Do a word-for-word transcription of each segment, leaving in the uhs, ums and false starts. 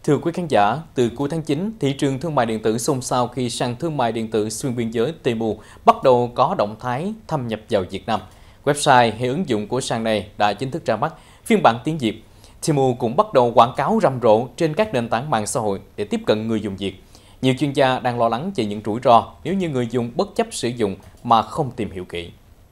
Thưa quý khán giả, từ cuối tháng chín, thị trường thương mại điện tử xôn xao khi sàn thương mại điện tử xuyên biên giới Temu bắt đầu có động thái thâm nhập vào Việt Nam. Website hay ứng dụng của sàn này đã chính thức ra mắt phiên bản tiếng Việt. Temu cũng bắt đầu quảng cáo rầm rộ trên các nền tảng mạng xã hội để tiếp cận người dùng Việt. Nhiều chuyên gia đang lo lắng về những rủi ro nếu như người dùng bất chấp sử dụng mà không tìm hiểu kỹ.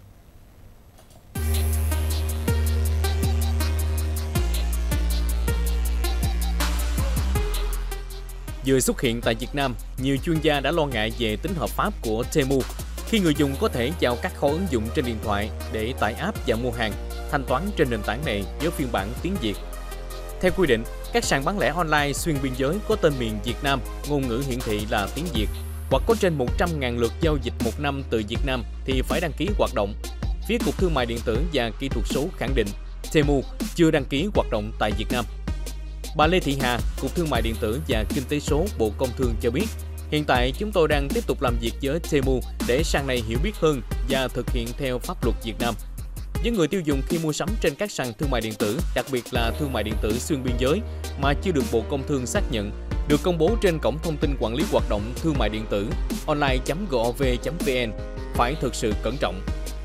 Vừa xuất hiện tại Việt Nam, nhiều chuyên gia đã lo ngại về tính hợp pháp của Temu khi người dùng có thể vào các kho ứng dụng trên điện thoại để tải app và mua hàng, thanh toán trên nền tảng này với phiên bản tiếng Việt. Theo quy định, các sàn bán lẻ online xuyên biên giới có tên miền Việt Nam, ngôn ngữ hiển thị là tiếng Việt, hoặc có trên một trăm nghìn lượt giao dịch một năm từ Việt Nam thì phải đăng ký hoạt động. Phía Cục Thương mại điện tử và Kỹ thuật số khẳng định Temu chưa đăng ký hoạt động tại Việt Nam. Bà Lê Thị Hà, Cục Thương mại điện tử và Kinh tế số Bộ Công Thương cho biết, hiện tại chúng tôi đang tiếp tục làm việc với Temu để sàn này hiểu biết hơn và thực hiện theo pháp luật Việt Nam. Với người tiêu dùng khi mua sắm trên các sàn thương mại điện tử, đặc biệt là thương mại điện tử xuyên biên giới mà chưa được Bộ Công Thương xác nhận, được công bố trên cổng thông tin quản lý hoạt động thương mại điện tử online chấm gov chấm vn, phải thực sự cẩn trọng.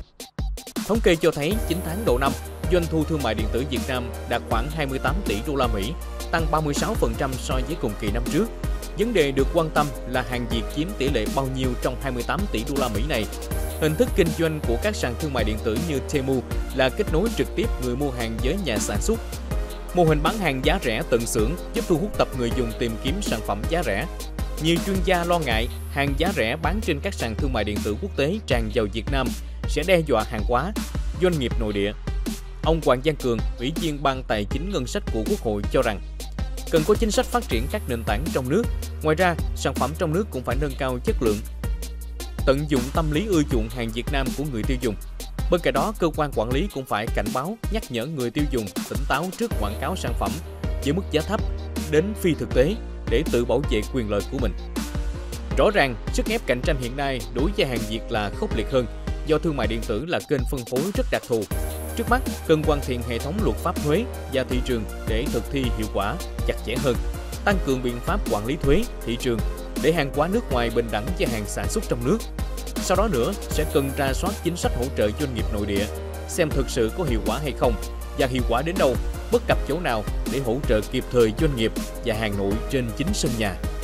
Thống kê cho thấy chín tháng đầu năm, doanh thu thương mại điện tử Việt Nam đạt khoảng hai mươi tám tỷ đô la Mỹ, tăng ba mươi sáu phần trăm so với cùng kỳ năm trước. Vấn đề được quan tâm là hàng Việt chiếm tỷ lệ bao nhiêu trong hai mươi tám tỷ đô la Mỹ này. Hình thức kinh doanh của các sàn thương mại điện tử như Temu là kết nối trực tiếp người mua hàng với nhà sản xuất. Mô hình bán hàng giá rẻ tận xưởng giúp thu hút tập người dùng tìm kiếm sản phẩm giá rẻ. Nhiều chuyên gia lo ngại hàng giá rẻ bán trên các sàn thương mại điện tử quốc tế tràn vào Việt Nam sẽ đe dọa hàng hóa, doanh nghiệp nội địa. Ông Hoàng Văn Cường, Ủy viên Ban Tài chính Ngân sách của Quốc hội cho rằng cần có chính sách phát triển các nền tảng trong nước. Ngoài ra, sản phẩm trong nước cũng phải nâng cao chất lượng, tận dụng tâm lý ưa chuộng hàng Việt Nam của người tiêu dùng. Bên cạnh đó, cơ quan quản lý cũng phải cảnh báo, nhắc nhở người tiêu dùng tỉnh táo trước quảng cáo sản phẩm với mức giá thấp đến phi thực tế để tự bảo vệ quyền lợi của mình. Rõ ràng, sức ép cạnh tranh hiện nay đối với hàng Việt là khốc liệt hơn do thương mại điện tử là kênh phân phối rất đặc thù. Trước mắt, cần hoàn thiện hệ thống luật pháp thuế và thị trường để thực thi hiệu quả, chặt chẽ hơn, tăng cường biện pháp quản lý thuế, thị trường để hàng hóa nước ngoài bình đẳng với hàng sản xuất trong nước. Sau đó nữa, sẽ cần rà soát chính sách hỗ trợ doanh nghiệp nội địa, xem thực sự có hiệu quả hay không và hiệu quả đến đâu, bất cập chỗ nào để hỗ trợ kịp thời doanh nghiệp và hàng nội trên chính sân nhà.